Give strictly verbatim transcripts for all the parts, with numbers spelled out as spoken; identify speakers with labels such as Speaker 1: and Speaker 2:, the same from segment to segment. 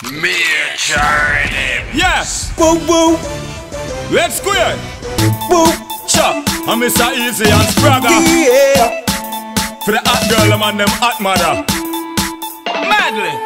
Speaker 1: Major rhythm.
Speaker 2: Yes.
Speaker 3: Whoa, whoa.
Speaker 2: Let's go here.
Speaker 3: Whoa.
Speaker 2: Cha. I'm Mister Easy and Spragga.
Speaker 3: Yeah.
Speaker 2: For the hot girl, them and them hot mother. Madly.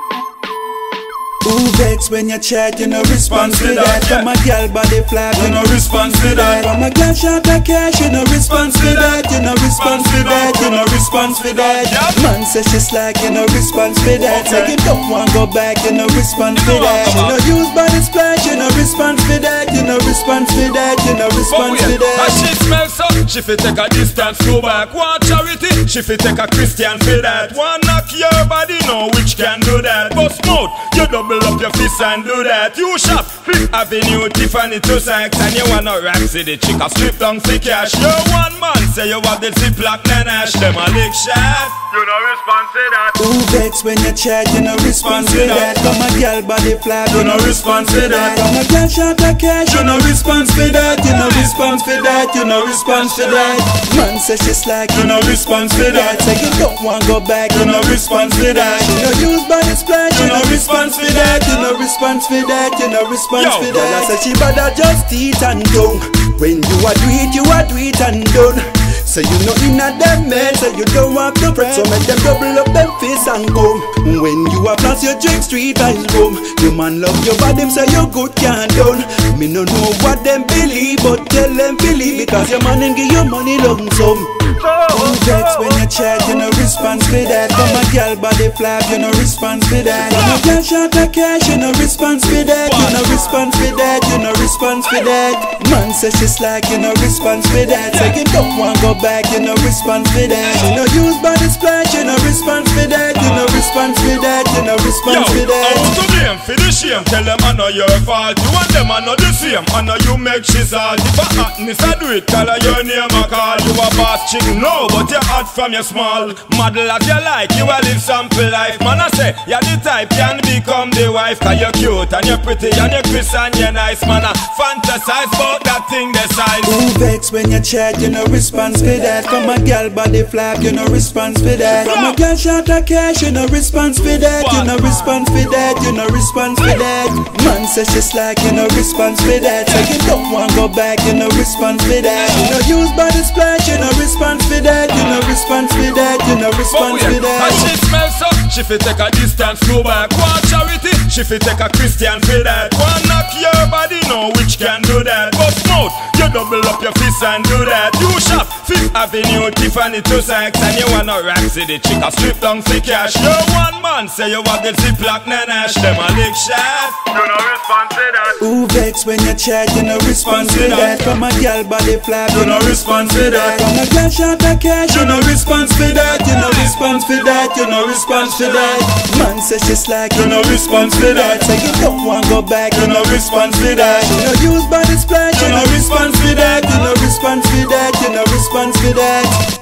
Speaker 3: Who vex when you chat, you no response to that. From a girl body flap, you no response to that. From a girl shot of cash, you no response to that. You no response to that, you no response to that. Man says she slack, you no response to that. Say you don't want go back, you no response to that. You no use body splash, you no response to that. You no response to that, you no response to that.
Speaker 2: As she smells up, she fi take a distance, go back. Want charity, she fi take a Christian for that. Want knock your body, know which can do that. Bust mouth, you double up your fist and do that. You shop Fifth Avenue, Tiffany to Saks, and you wanna rack see the chick a strip down for cash. You one man say you have the ziplock nanash. Them a lick shot, you no response to that.
Speaker 3: Who vex when you chat, you no response to that. From a girl body flap,
Speaker 2: You no response to that.
Speaker 3: From a girl shot of cash, you no response for that. You no response for that, you no response for that. Man says she slack, you no response for that. Say you don't want go back, you no response for that. You no use body splash, you no response for that. You no response for that, you no response
Speaker 2: Yo,
Speaker 3: for that. I say she better just eat and done. When you a do it, you a do it and done. So you know in a them men, so you don't want to fret. So make them double up them face and come. When you a plus your drink street vibes room. Your man love your body, say you good can't done. Me no know what them believe, but tell them believe. Because your man and give you money lump sum. Who vex when you chat, you no response for that. From a girl body flap, you no response for that. From a girl shot of cash, you no response for that. You no response for that, you no response for that. Man says she slack, you no response for that. Say you don't want go back, you no response for that. You no use body splash, you no response for that. You no response for that, you no response for
Speaker 2: Yo,
Speaker 3: that.
Speaker 2: I want to blame for the shame. Tell them I know your fault. You and them I know the same. I know you make shit hard. If I hotness I do it, call her your name I call. You a boss chick, no, but you're hot from your small. Model as you like, you a live sample life. Man I say, you're the type can become the wife. Cause you're cute and you're pretty and you're Chris and you're nice. Man I fantasize about that thing the size.
Speaker 3: Who vex when you chat, you no response for that. From a girl body flap, you no response for that. From a girl shot of cash, you no response for that. You no response for that, you no response for that. Man says she slack, you no response for that. Say you don't want go back, you no response for that. You no use body splash, you no response for that. You no response for that, you no response for that.
Speaker 2: As she smells up, she fi take a distance, go back. Want charity, she fi take a Christian for that. Want knock your body, know which can do that. Bust mouth, you double up your fist and do that. You shop Fifth Avenue, Tiffany to Saks, and you wanna rack see the chick a strip down for cash. You one man say you have the ziplock nanash. Them a lick shot, you no response to that.
Speaker 3: Who vex when you chat, you no response to that. From a girl body flap,
Speaker 2: You no response to that.
Speaker 3: From a girl shot of cash, you no response for that. You no response for that, you no response for that. Man says she slack, you no response for that. Say you don't want go back, you no response for that. You no use body splash, you no response for that. You no response for that, you no response for that.